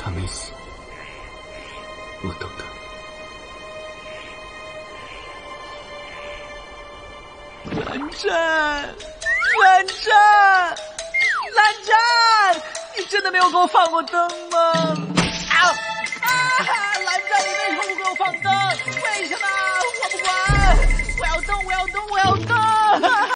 他没死，我懂的。 蓝湛，蓝湛，蓝湛，你真的没有给我放过灯吗？